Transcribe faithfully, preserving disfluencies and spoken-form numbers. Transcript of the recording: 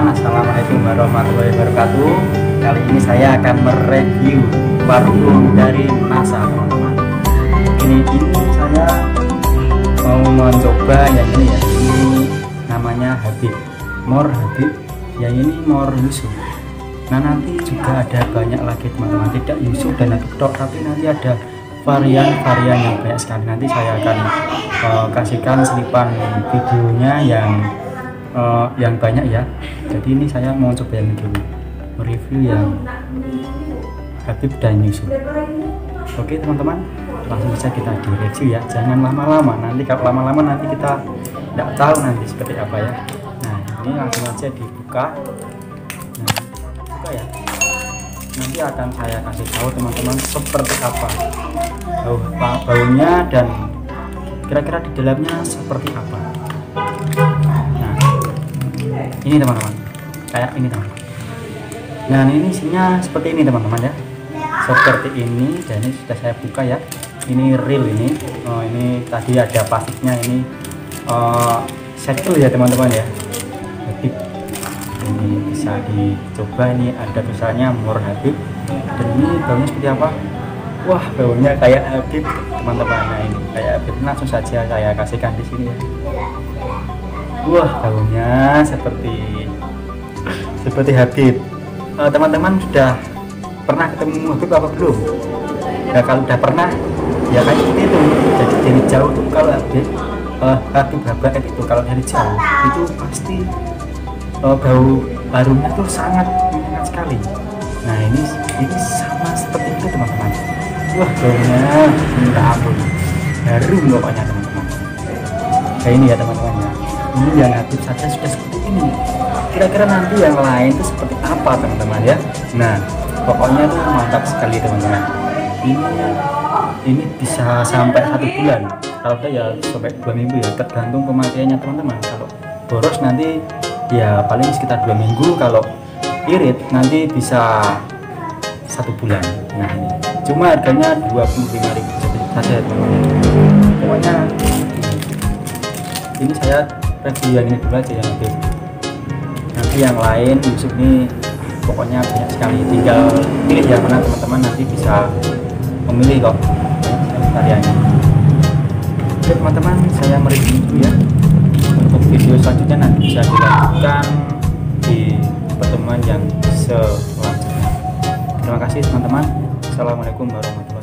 Assalamualaikum warahmatullahi wabarakatuh. Kali ini saya akan mereview parfum dari NASA, teman-teman. Ini ini saya mau mencoba yang ini ya. Ini namanya Habib, More Habib. Yang ini More Yusuf. Nah, nanti juga ada banyak lagi, teman-teman. Tidak Yusuf dan Habib tok, tapi nanti ada varian-varian yang banyak sekali. Nanti saya akan uh, kasihkan selipan videonya yang uh, yang banyak ya. Jadi ini saya mau coba yang dulu, mereview yang Habib dan Yusuf. Oke teman-teman, langsung saja kita direview ya. Jangan lama-lama, nanti kalau lama-lama nanti kita tidak tahu nanti seperti apa ya. Nah, ini langsung aja dibuka. Nah, buka ya. Nanti akan saya kasih tahu teman-teman seperti apa bau baunya dan kira-kira di dalamnya seperti apa. Nah, ini teman-teman, kayak ini teman-teman. Nah, ini isinya seperti ini teman-teman ya, seperti ini. Dan ini sudah saya buka ya. Ini real ini. Oh, ini tadi ada plastiknya ini. Uh, Settle ya teman-teman ya. Habib. Ini bisa dicoba, ini ada tulisannya More Habib. Dan ini baunya seperti apa? Wah, baunya kayak Habib teman-teman. Nah, ini kayak Habib. Langsung saja saya kasihkan di sini ya. Wah, baunya seperti seperti Habib. Teman-teman uh, sudah pernah ketemu Habib apa belum? Ya kalau udah pernah ya kayak seperti itu. Jadi dari jauh tuh kalau Habib uh, Habib Habaib itu kalau dari jauh itu pasti uh, bau harumnya tuh sangat menyengat sekali. Nah, ini ini sama seperti itu teman-teman. Wah, baunya minta ampun, harum pokoknya teman-teman. Kayak ini ya teman-teman ya. Ini yang Habib saja sudah seperti ini. Kira-kira nanti yang lain itu seperti apa teman-teman ya. Nah, pokoknya itu mantap sekali teman-teman. Ini ini bisa sampai satu bulan. Kalau udah ya sampai dua minggu ya, tergantung pemakaiannya teman-teman. Kalau boros nanti ya paling sekitar dua minggu. Kalau irit nanti bisa satu bulan. Nah, ini cuma harganya dua puluh lima ribu saja teman-teman. Pokoknya ini saya review yang ini dulu aja yang Habib. Nanti yang lain Yusuf ini pokoknya banyak sekali, tinggal pilih yang mana teman-teman, nanti bisa memilih kok variannya. Oke teman-teman, saya mereview itu ya. Untuk video selanjutnya nanti bisa dilanjutkan di pertemuan yang selanjutnya. Terima kasih teman-teman. Assalamualaikum warahmatullahi wabarakatuh.